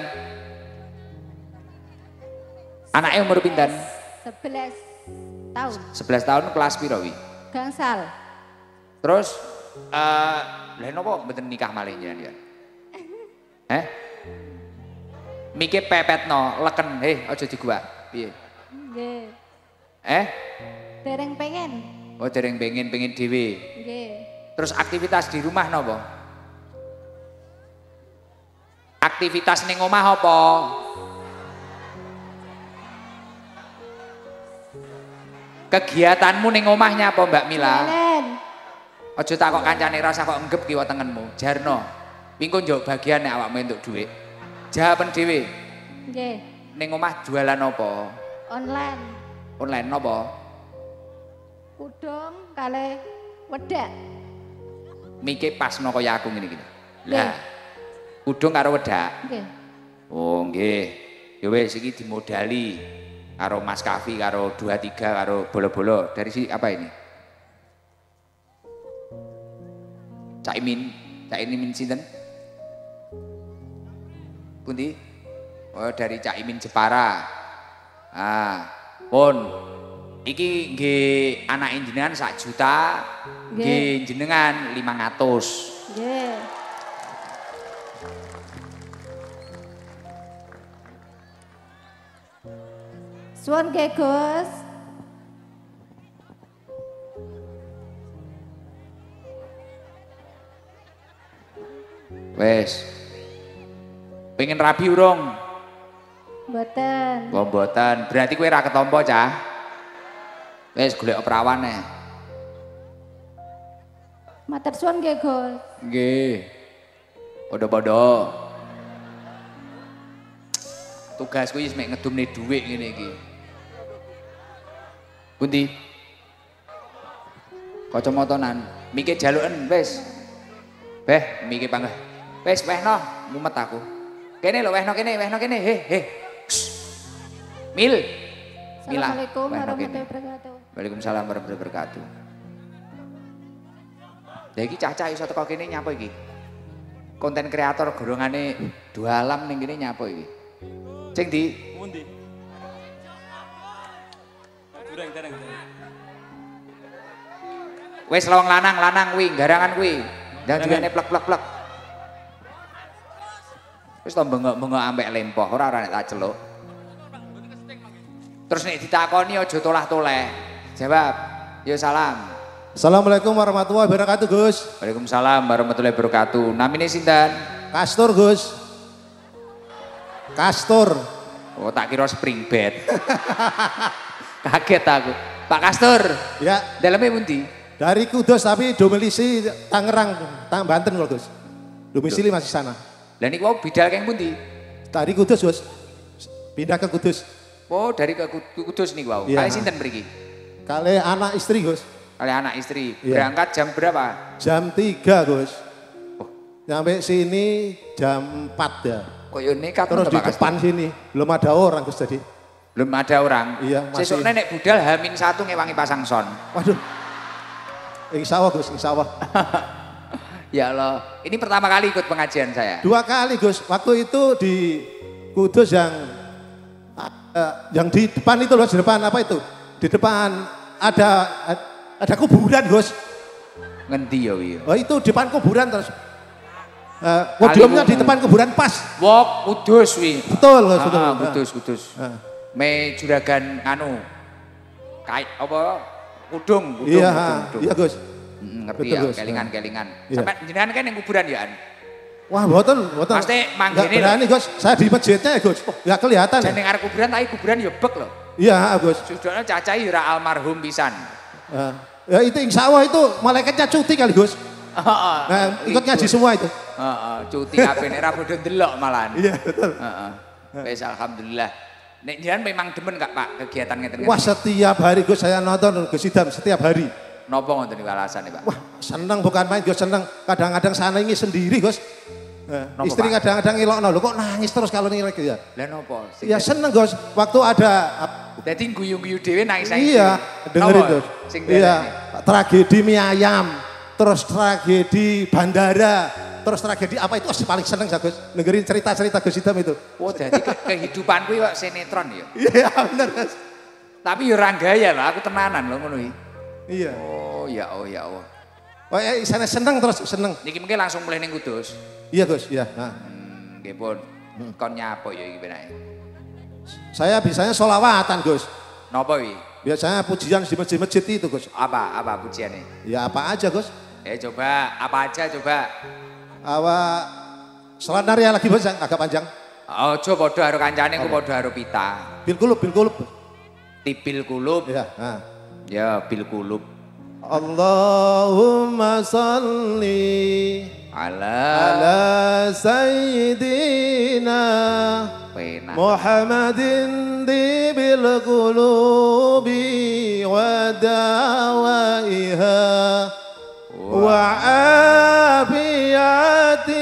Anake umur pinten? Sebelas tahun. sebelas tahun kelas piro wi? Gangsal. Terus eh lha napa mboten nikah malih jenengan? Heh? Mikir pepetno, leken, heh aja digua. Piye? Nggih. Eh? Dereng pengen. Oh dereng pengen pengen dhewe. Nggih. Terus aktivitas di rumah napa? Aktivitas ning omah apa? Kegiatanmu ning omahnya apa Mbak Mila? Jalan. Aja takok kancane rasa kok enggep kiwa tengenmu. Jarno. Pingko njuk bagian nek awakmu entuk dhuwit. Jawaban dhewe. Nggih. Ning omah jualan apa? Online. Online napa? Udang kale wedak. Mike pasno kaya aku ngene iki. Lah. Udang karo wedak. Nggih. Oh, nggih. Ya wis iki dimodali karo Mas Kafi karo dua tiga karo bolo-bolo. Dari si apa ini? Cak Imin, Cak Imin sinten? Pundi? Oh, dari Cak Imin Jepara. Ah, pun iki nggih anak jenengan sak juta, nggih jenengan lima ratus. Nggih. Suwun nggih, Gus. Wes. Pengen rabi urung? Mboten. Oh, mboten. Berarti kowe ra ketompo, Cah. Wes golek perawan e. Matur suwun nggih, Gus. Nggih. Padha-padha. Tugasku wis mek ngedumne dhuwit ngene iki. Pundi? Kacamatanan. Mike jaluken wis. Beh, mike panggah. Wis wehno, mumet aku. Kene lho wehno kene, wehno kene. He, he. Mil. Mila. Assalamualaikum Wehno warahmatullahi kene. wabarakatuh. Waalaikumsalam warahmatullahi wabarakatuh. Lah iki cacah iso teko kene nyapa iki? Konten kreator gorongane dua alam ning kene nyapa iki? Sing ndi? Pundi? Durang dereng. Wis lawang lanang lanang kuwi, garangan kuwi. Ndang diwene plek-plek-plek. Wis to bengok-bengok ambek lempoh, ora ora nek tak celuk. Terus nek ditakoni aja tolah-toleh. Jawab. Yo salam. Assalamualaikum warahmatullahi wabarakatuh, Gus. Waalaikumsalam warahmatullahi wabarakatuh. Namine sinten? Kastur, Gus. Kastur. Oh, tak kira spring bed. Kaget aku. Pak Kastur. Ya, Dalamnya pundi? dari Kudus tapi domisili Tangerang, Tang Banten, Gus. Domisili masih sana. Lah niku wau bidal keng pundi? Dari Kudus, Gus. Pindah ke Kudus. Oh, dari ke Kudus niku wau. Iya. Kali sinten mriki? Kali anak istri, Gus. Kali anak istri. Iya. Berangkat jam berapa? Jam tiga, Gus. Nyampe sini jam empat ya. Koyo nekat Terus to, di Pak Kastur? depan sini belum ada orang, Gus, tadi. Belum ada orang. Iya, masih. Sesuk nek budal Hamin satu ngewangi pasang son. Waduh. Insya Allah, Gus, insya Allah. Ya Allah, ini pertama kali ikut pengajian saya. Dua kali, Gus. Waktu itu di Kudus yang uh, yang di depan itu loh, di depan apa itu? Di depan ada ada kuburan, Gus. Ngendi ya wi? Oh, itu di depan kuburan terus. Uh, podiumnya di depan kuburan pas. Wok Kudus wi. Betul, Gus, betul. Ah, Kudus, Kudus. Ah. Me juragan anu. Kai apa? Kudung, kudung, Iya, kudung, kudung. iya, Gus. Mm, ngerti Betul, ya, Gus. kelingan-kelingan. Iya. Sampai jenengan kan yang kuburan ya an? Wah, betul, betul. Pasti manggene Nggak berani, Gus. Saya di masjidnya ya, Gus. Nggak kelihatan. Jangan dengar kuburan, tapi kuburan ya bek loh. Iya, Gus. Sudahnya cacai ira almarhum pisan. Uh, ya itu insya Allah itu malaikatnya cuti kali, Gus. Nah, ikut ngaji semua itu. Heeh, cuti kabeh nek ra bodho ndelok malahan. Iya, betul. Heeh. Wis alhamdulillah. Nek jenengan memang demen gak Pak kegiatan ngeten-ngeten? Wah, setiap hari Gus saya nonton Gus Idam setiap hari. Napa ngoten niku alasane, Pak? Wah, seneng bukan main Gus, seneng. Kadang-kadang saya nangis sendiri, Gus. Nah, Napa, istri Pak? kadang-kadang ngelokno, lho kok nangis terus kalau nangis ya. Lah napa? Ya seneng, Gus. Waktu ada Dadi guyu-guyu dhewe nangis-nangis. iya, dengerin, Gus. Sing Iya, darane. tragedi mie ayam, terus tragedi bandara, terus tragedi apa itu oh, paling seneng saya, Gus. Dengerin cerita-cerita Gus Idam itu. Oh, dadi ke kehidupan kuwi kok sinetron ya. Iya, bener, Gus. Tapi ya ora gaya lho, aku tenanan lho ngono iki. Iya. Oh, ya oh ya Allah. Oh, eh, sana seneng terus seneng. Niki mungkin langsung mulai ning Kudus. Iya, Gus. Iya. Nah. Hmm, nggih pun. Kon nyapa ya iki penake. Saya biasanya sholawatan, Gus. Napa wi? Biasanya pujian di masjid-masjid itu, Gus. Apa apa pujiannya? Ya apa aja, Gus. Eh coba apa aja coba. Awak sholat nari lagi panjang, agak panjang. Ojo padha karo kancane ku padha karo pita. Bil kulub, bil kulub. Tibil kulub. Ya, nah. Ya bil kulub. Allahumma salli Ala ala sayyidina pena. Muhammadin di bil القلوب ودوائها وعافية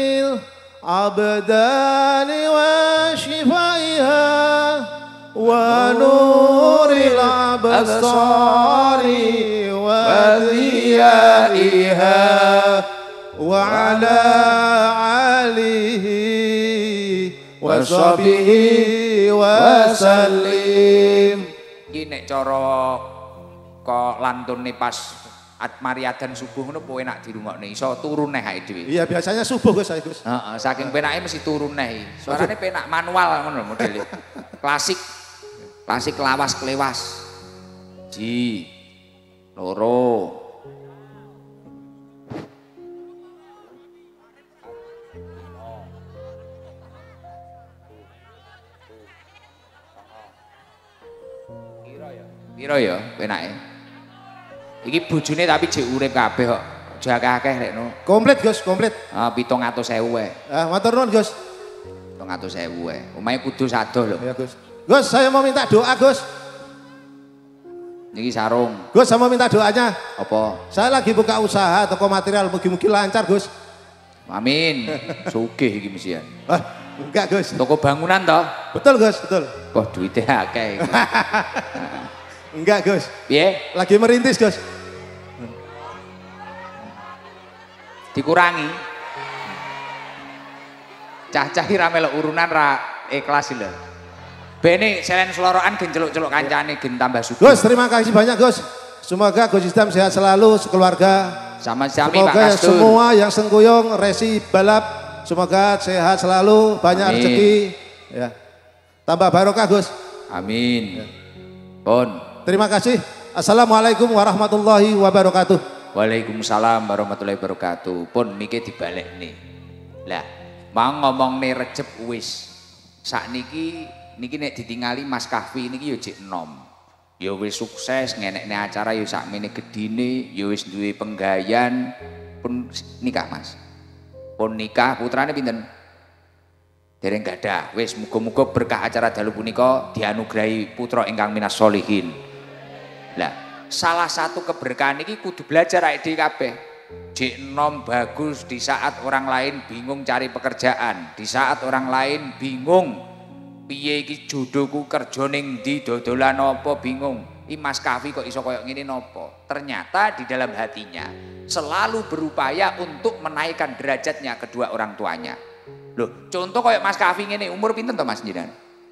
الأبدان وشفائها ونور الأبصار وضيائها وعلى آله وصحبه وسلم. Iki nek cara kok lantune pas mari adzan subuh ngono po enak dirungokne iso turun neh awake dhewe. Iya biasanya subuh Gus, Gus. Heeh, saking penake mesti turun neh. Suarane penak manual ngono modele. Klasik. Klasik lawas kelewas. Ji. Loro. Piro ya penake? Iki bojone tapi jek urip kabeh kok. Aja akeh-akeh rekno. Komplit Gus, komplit. Ah pitung atus ewu wae. Ah, matur nuwun Gus. pitung atus ewu wae. Omahe kudu sadoh lho. Ya Gus. Gus, saya mau minta doa Gus. Niki sarung. Gus, saya mau minta doanya. Apa? Saya lagi buka usaha toko material, mugi-mugi lancar Gus. Amin. Sugih iki mesian. Wah, enggak Gus. Toko bangunan toh? Betul Gus, betul. Wah, duitnya akeh. Enggak Gus. Piye? Lagi merintis Gus. Dikurangi. Cah-cah ira melok urunan ra ikhlas lho. Bene selain selorokan gen celuk-celuk kancane gen tambah sugih. Gus, terima kasih banyak Gus. Semoga Gus Islam sehat selalu sekeluarga. Sama-sama Pak Semoga Kastur. semua yang sengkuyung, resi, balap, semoga sehat selalu, banyak Amin. rezeki. Ya. Tambah barokah Gus. Amin. Pun. Terima kasih. Assalamualaikum warahmatullahi wabarakatuh. Waalaikumsalam warahmatullahi wabarakatuh. Pun mikir dibalik nih. Lah, mau ngomong nih Recep wis. Sak niki niki nek ditingali Mas Kahfi niki yo jek enom. Ya wis sukses ngenekne acara ya sakmene gedine, ya wis duwe penggayan. Pun nikah Mas. Pun nikah putrane pinten? Dereng gadah. Wis muga-muga berkah acara dalu punika dianugerahi putra ingkang minas solihin. Lah, salah satu keberkahan iki kudu belajar awake dhewe kabeh. Jek enom bagus di saat orang lain bingung cari pekerjaan, di saat orang lain bingung piye iki jodohku kerja ning ndi dodolan apa bingung. I Mas Kahfi kok iso koyo ngene napa? Ternyata di dalam hatinya selalu berupaya untuk menaikkan derajatnya kedua orang tuanya. Loh, contoh koyo Mas Kahfi ngene, umur pinten to Mas jenengan?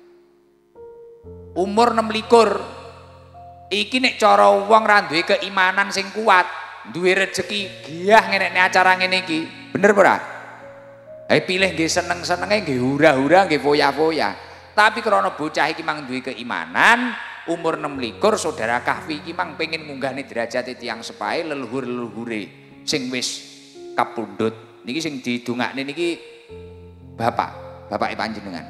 Umur enam likur. Iki nek cara wong ra duwe keimanan sing kuat, duwe rezeki giyah ngenekne acara ngene iki. Bener ora? Ae pilih nggih seneng-senenge nggih hura-hura nggih foya-foya. Tapi krana bocah iki mang duwe keimanan, umur enam likur saudara Kahfi iki mang pengen munggahne derajate tiyang sepahe leluhur-leluhure sing wis kapundhut. Niki sing didongakne niki Bapak, bapake panjenengan.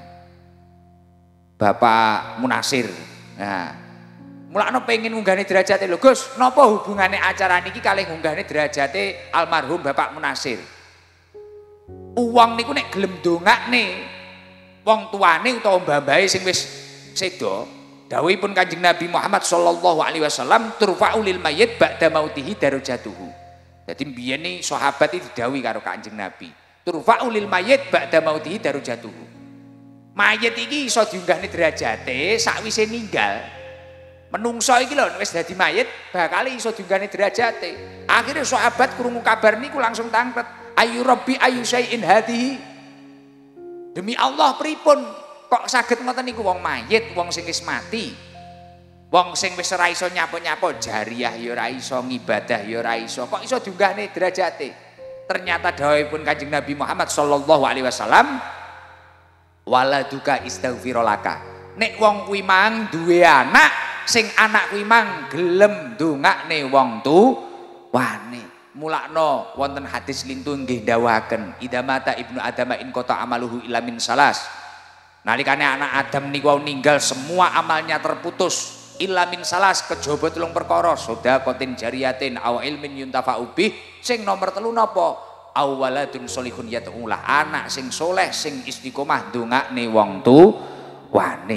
Bapak Munasir. Nah, mulakno pengen ngunggahne derajate lho Gus, napa hubungane acara niki kalih ngunggahne derajate almarhum Bapak Munasir? Uwong niku nek gelem dongakne wong tuane utawa mbah-mbahe sing wis sedo, dawuhipun Kanjeng Nabi Muhammad sallallahu alaihi wasallam turfa'u lil mayyit ba'da mautihi darajatuhu. Dadi biyen iki sahabat iki didhawuhi karo Kanjeng Nabi, turfa'u lil mayyit ba'da mautihi darajatuhu. Mayit iki iso diunggahne derajate sakwise ninggal. Menungso iki lho wis dadi mayit bakal iso diunggahne derajate. Akhire sahabat krungu kabar niku langsung tangkret, ayu rabbi ayu syai'in hadhihi. Demi Allah pripun kok saged ngoten niku wong mayit, wong sing wis mati. Wong sing wis ora iso nyapa-nyapa jariyah ya ora iso, ngibadah ya ora iso, kok iso diunggahne derajate. Ternyata dawuhipun Kanjeng Nabi Muhammad sallallahu alaihi wasallam, waladuka istaghfirolaka. Nek wong kuwi mang duwe anak, sing anak kuwi mang gelem ndongakne wong tuwane. Mulakno wonten hadis lintu nggih dawuhaken, idamata ibnu adama in qata amaluhu illa min salas. Nalikane anak Adam niku ninggal semua amalnya terputus illa min salas kejaba telung perkara, sedaqatin jariyatin aw ilmin yuntafa'u bih. Sing nomor telu napa? Awaladun sholihun yad'ulah, anak sing soleh sing istiqomah ndongakne wong tuwane.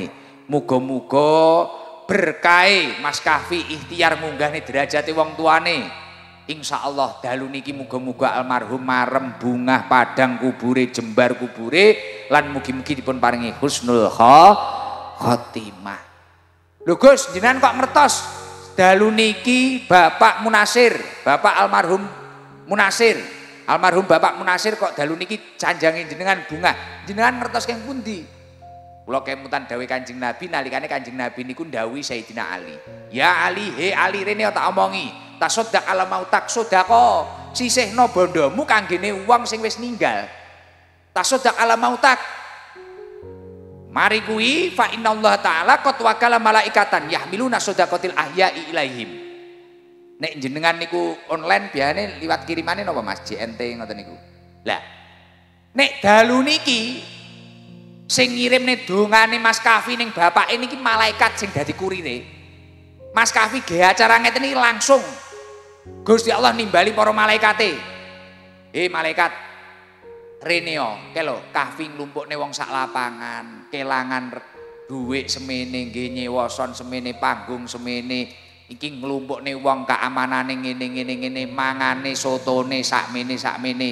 Muga-muga berkahe Mas Kahfi ikhtiar munggahne derajate wong tuane. Insyaallah dalu niki muga-muga almarhum marem bungah padang kubure jembar kubure lan mugi-mugi dipun paringi husnul khotimah. Lho Gus, jenengan kok ngertos dalu niki Bapak Munasir, Bapak almarhum Munasir, almarhum Bapak Munasir kok dalu niki canjange jenengan bungah. Jenengan ngertos keng pundi? Kula kemutan dawuh Kanjeng Nabi nalikane Kanjeng Nabi niku ndhawuhi Sayyidina Ali. Ya Ali, he Ali rene tak omongi. Tasodak ala mautak sodako sisihno bondomu kanggene wong sing wis ninggal. Tasodak ala mautak. Mari kuwi fa innallaha ta'ala qad wakala malaikatan yahmiluna sodaqatil ahya'i ilaihim. Nek jenengan niku online biasane liwat kirimane napa Mas J N T ngoten niku. Lah nek dalu niki sing ngirimne dongane Mas Kahfi ning bapake niki malaikat sing dadi kurire. Mas Kahfi ge acara ngeten iki langsung Gusti Allah nimbali para malaikate. Eh malaikat Reneo, kelo Kahfi nglumpukne wong sak lapangan, kelangan dhuwit semene nggih nyewoson semene panggung semene iki nglumpukne wong keamanane ngene-ngene ngene mangane sotone sakmene sakmene.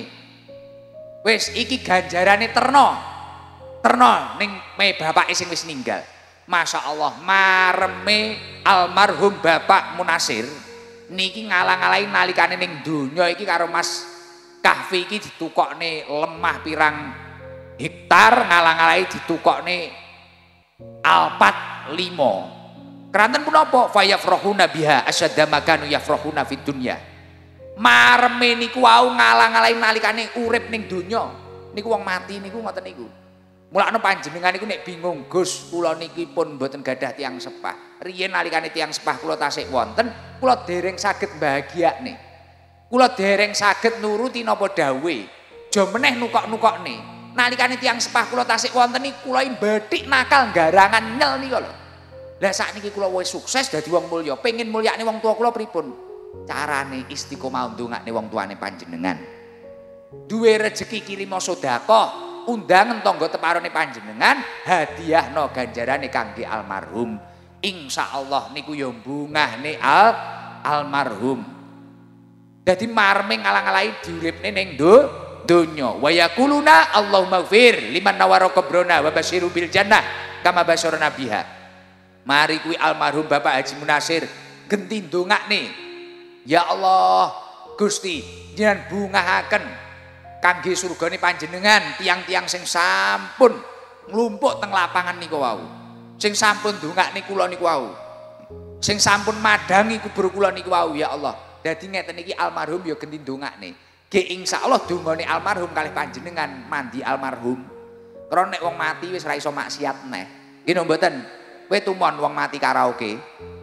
Wis iki ganjarane terno. Terno ning me bapake sing wis ninggal. Masya Allah mareme almarhum Bapak Munasir niki ngalang-alangi nalikane ning donya iki karo Mas Kahfi iki ditukokne lemah pirang hektar ngalang-alangi ditukokne alpat limo. Keranten punapa fayafrahuna biha asyadda makanu yafrahuna fid dunya. Mareme niku wau ngalang-alangi nalikane urip ning donya niku wong mati niku ngoten niku. Mulane panjenengan niku nek bingung Gus, kula niki pun mboten gadah tiyang sepah. Riyen nalikane tiyang sepah kula tasik wonten, kula dereng saged bahagiane. Kula dereng saged nuruti napa dawuhe. Aja meneh nukok-nukokne. Nalikane tiyang sepah kula tasik wonten niku kula bathik nakal garangan nyel nika lho. Lah sakniki kula wis sukses dadi wong mulya, pengin mulyakne wong tua kula pripun? Carane istiqomah ndongakne wong tuane panjenengan. Duwe rejeki kirima sedekah. Undangan tonggo teparone panjenengan hadiah no ganjarane kangge almarhum. Insya Allah niku yo bungahne al almarhum. Dadi marming ngalang-alangi diuripne ning do donya. Wa yaquluna Allahumma ighfir liman nawara qabrona wa basyiru bil jannah kama basyarna biha. Mari kuwi almarhum Bapak Haji Munasir genti ndongakne. Ya Allah Gusti jenengan bungahaken kangge surgane panjenengan tiang-tiang sing sampun nglumpuk teng lapangan niku wau. Sing sampun ndongakne kula niku wau. Sing sampun madangi kubur kula niku wau ya Allah. Dadi ngeten iki almarhum ya genti ndongakne. Ge insyaallah dongane almarhum kalih panjenengan mandi almarhum. Karena nek wong mati wis ora iso maksiat neh. Nggih mboten? Kowe tumon wong mati karaoke.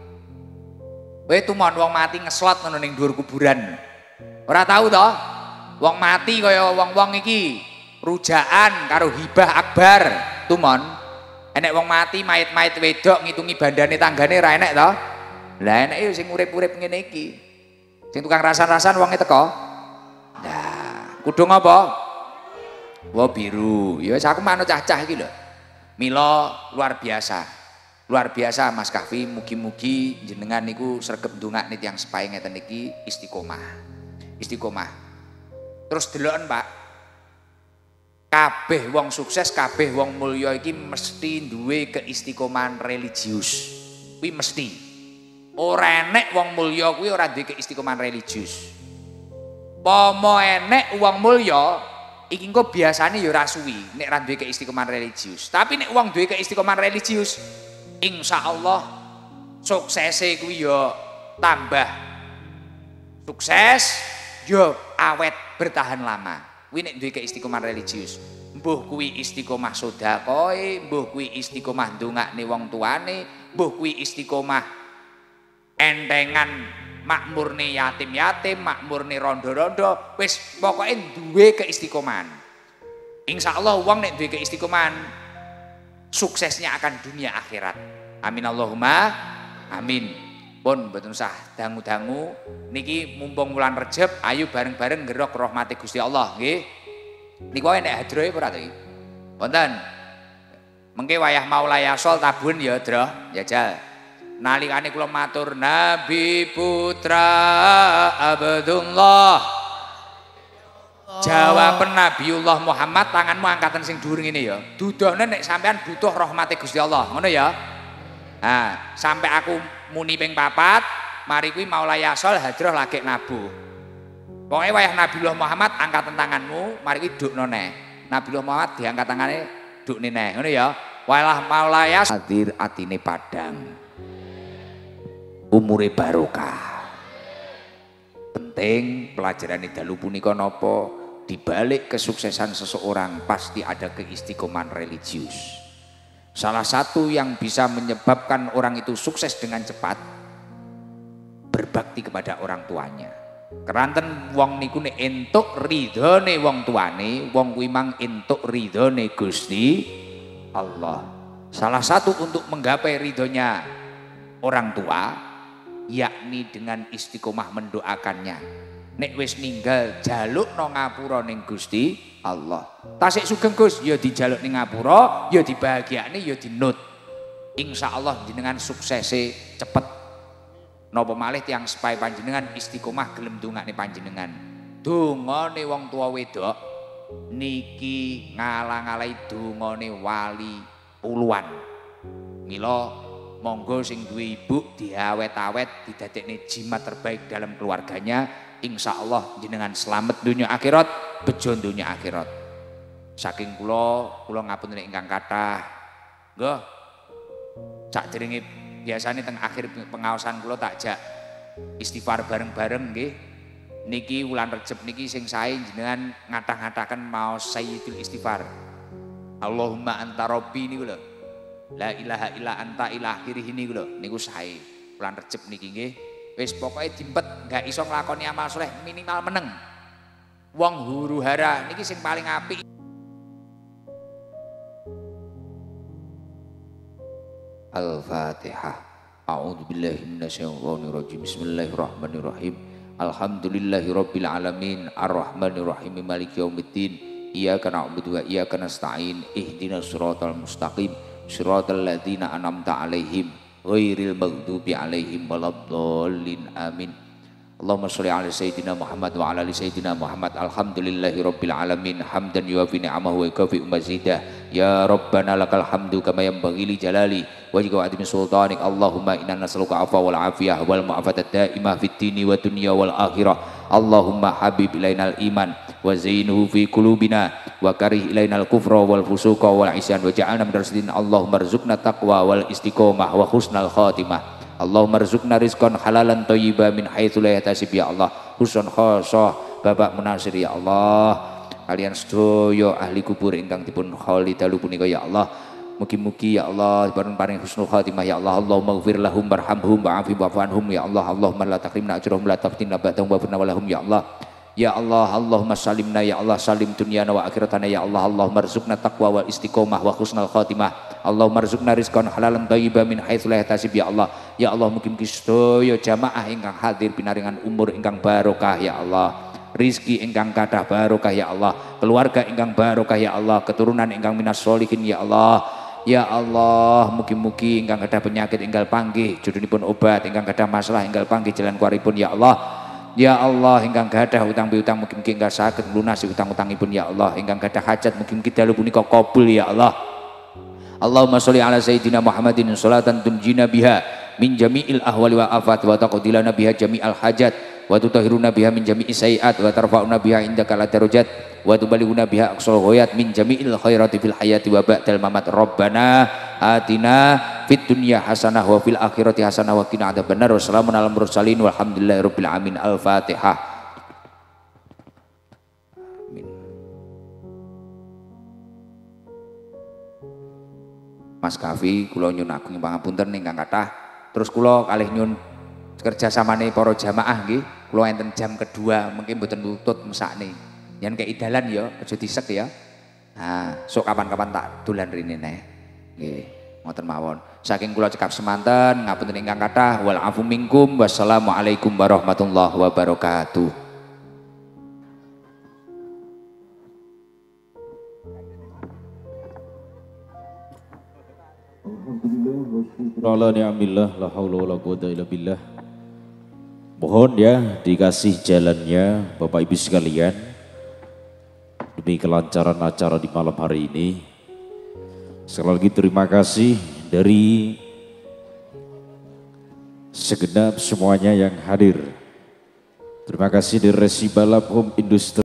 Kowe tumon wong mati ngeslot ngono ning dhuwur kuburan. Ora tahu to? Wong mati kaya wong-wong iki rujaan karo hibah akbar tumon. Enek wong mati mayit-mayit wedok ngitungi bandane tanggane ra enek to? Lah enek yo sing urip-urip ngene iki. Sing tukang rasan-rasan wonge teko. Nah, kudung apa? Wo biru. Ya wis aku manut cah-cah iki lho. Mila luar biasa. Luar biasa Mas Kahfi, mugi-mugi jenengan niku sregep ndongakne tiyang sepahe ngeten iki istiqomah. Istiqomah. Terus deloken Pak, kabeh wong sukses, kabeh wong mulya iki mesti duwe keistiqomahan religius. Kuwi mesti. Ora enek wong mulya kuwi ora duwe keistiqomahan religius. Pomo enek wong mulya iki engko biasane ya ora suwi nek ora duwe keistiqomahan religius. Tapi nek wong duwe keistiqomahan religius, insyaallah suksese kuwi ya tambah sukses, ya awet bertahan lama. Kuwi nek duwe keistiqomahan religius. Mbuh kuwi istiqomah sedekahe, mbuh kuwi istiqomah ndongakne wong tuane, mbuh kuwi istiqomah entengan makmurne yatim-yatim, makmurne rondo-rondo, wis pokoke duwe keistiqomahan. Insyaallah wong nek duwe keistiqomahan suksesnya akan dunia akhirat. Amin Allahumma amin. Pun mboten usah dangu-dangu niki mumpung wulan Rejab ayo bareng-bareng ngerok rahmate Gusti Allah nggih. Niku enek hadrohe ora to iki? Wonten. Mengke wayah Maulayasol tabun ya, Dro. Jajal. Nalikane kula matur Nabi putra Abdullah. Jawaban Nabiullah Muhammad, tanganmu angkatan sing dhuwur ngene ya. Dudohne nek sampean butuh rahmate Gusti Allah, ngono ya. Nah, sampai aku muni ping papat, mari kuwi Maulayasol hadroh lagi nabuh. Pokoknya wayah Nabiullah Muhammad angkatan tanganmu, mari kuwi dukno neh. Nabiullah Muhammad diangkat tangane dukne neh, ngono ya. Wayah Maulayasol hadir atine padang. Umure barokah. Penting pelajaran dalu punika napa? Di balik kesuksesan seseorang pasti ada keistiqomahan religius. Salah satu yang bisa menyebabkan orang itu sukses dengan cepat, berbakti kepada orang tuanya. Keranten wong niku nek entuk ridhone wong tuane, wong kuwi mang entuk ridhone Gusti Allah. Salah satu untuk menggapai ridhonya orang tua, yakni dengan istiqomah mendoakannya. Nek wis ninggal jaluk no ngapura ning Gusti Allah. Tasik sugeng Gus, ya dijaluk ning ngapura, ya dibahagiakne, ya dinut. Insya Allah jenengan suksese cepet. Napa malih tiyang sepahe panjenengan istiqomah gelem ndongakne panjenengan. Dongane wong tua wedok niki ngalang-alai dongane wali puluhan. Mila monggo sing duwe ibu diawet-awet didadekne jimat terbaik dalam keluarganya. Insya Allah jenengan selamat dunia akhirat, bejo dunia akhirat. Saking kula, kula ngapunten ingkang kathah. Nggih. Sakderenge biasane teng akhir pengaosan kula tak jak istighfar bareng-bareng nggih. Niki wulan Recep niki sing sae jenengan ngatah-ngataken maos sayyidul istighfar. Allahumma anta rabbi niku lho. La ilaha illa anta ila akhirih niku lho. Niku sae wulan Recep niki nggih. Wis pokoknya dimpet gak iso nglakoni amal soleh minimal meneng. Wong huru hara niki sing paling apik. Al-Fatihah. A'udzubillahi minasyaitonirrajim. Bismillahirrahmanirrahim. Alhamdulillahirabbil alamin arrahmanirrahim maliki yaumiddin. Iyyaka na'budu wa iyyaka nasta'in. Ihdinas siratal mustaqim. Siratal ladzina an'amta 'alaihim ghairil maghdubi 'alaihim waladdallin. Amin. Allahumma sholli ala sayyidina Muhammad wa ala ali sayyidina Muhammad. Alhamdulillahirabbil alamin hamdan yuwafi ni'amahu wa yukafi mazidah. Ya Rabbana lakal hamdu kama yanbaghi li jalali wajhika wa 'azimi sultanik. Allahumma inna nas'aluka afwa wal afiyah wal mu'afatat daimah fid dini wa dunya wal akhirah. Allahumma habib ilainal iman wa zainuhu fi qulubina wa karih ilainal kufra wal fusuqa wal isyan waj'alna minal rasyidin. Allahumma rzuqna taqwa wal istiqomah wa husnal khatimah. Allahumma rzuqna rizqan halalan thayyiban min haitsu la yahtasib ya Allah. Husun khosoh Bapak Munasir ya Allah. Kalian sedaya ahli kubur ingkang dipun kholi dalu punika ya Allah. Mugi-mugi ya Allah bareng paring husnul khatimah ya Allah. Allahumma ighfir lahum warhamhum wa'afi wa'fu ya Allah. Allahumma la takrimna ajrahum la taftinna ba'dahum wa'firna walahum ya Allah. Ya Allah, Allahumma salimna ya Allah, salim dunyana wa akhiratana ya Allah. Allahumma rzuqna taqwa wal istiqomah wa husnal khatimah. Allahumma rzuqna rizqan halalan thayyiban min haitsu la yahtasib ya Allah. Ya Allah, mugi-mugi sedaya jamaah ingkang hadir pinaringan umur ingkang barokah ya Allah. Rizki ingkang kathah barokah ya Allah. Keluarga ingkang barokah ya Allah. Keturunan ingkang minas sholihin ya Allah. Ya Allah, mugi-mugi ingkang kathah penyakit enggal panggih judunipun obat, ingkang kathah masalah enggal panggih jalan kuaripun ya Allah. Ya Allah, ingkang gadah utang piutang mugi-mugi enggal saged nglunasi utang-utangipun ya Allah. Ingkang gadah hajat mugi-mugi dalu punika kabul ya Allah. Allahumma sholli ala sayyidina Muhammadin sholatan tunjina biha min jami'il ahwali wa afat wa taqdilana biha jami'al hajat wa tutahhiruna biha min jami'is sayiat wa tarfa'una biha indaka la darajat wa tubalighuna biha aqsal ghayat min jami'il khairati fil hayati wa ba'dal mamat. Rabbana atina fid dunya hasanah wa fil akhirati hasanah wa qina adzabannar. Wassalamun alal mursalin walhamdulillahirabbil alamin. Al-Fatihah. Amin. Mas Kavi kula nyun agung pangapunten ingkang kathah. Terus kula kalih nyun kerjasamane para jamaah nggih. Kula enten jam kedua mungkin mboten nutut mesakne. Yen kei dalan ya aja disek ya. Nah, sok kapan-kapan tak dolan rene neh. Nggih, ngoten mawon. Saking kula cekap semanten ngapunten ingkang kathah. Wal afu minkum. Wassalamualaikum warahmatullahi wabarakatuh. Ala ni'amillah la haula wala quwata illa billah. Mohon ya dikasih jalannya Bapak Ibu sekalian demi kelancaran acara di malam hari ini. Sekali lagi terima kasih dari segenap semuanya yang hadir. Terima kasih dari Resi Balap Home Industry.